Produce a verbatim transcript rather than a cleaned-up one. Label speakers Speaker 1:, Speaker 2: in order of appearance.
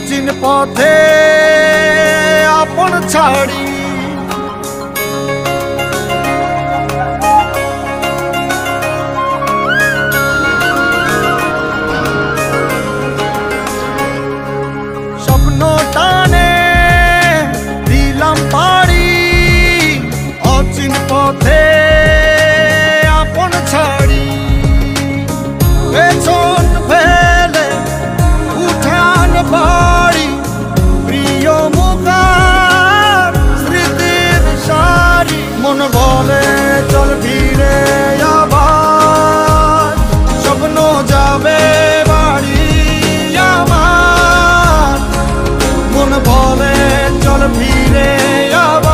Speaker 1: অচিন পথে আপন ছাড়ি স্বপ্ন টানে দিলাম পাড়ি অচিন পথে আপন ছাড়ি পেছন ফেলে উঠান বাড়ি প্রিয় মুখার স্মৃতির সারি মন বলে চল ফিরে আবার স্বপ্ন যাবে বাড়ি আমার মন বলে চল ফিরে আবার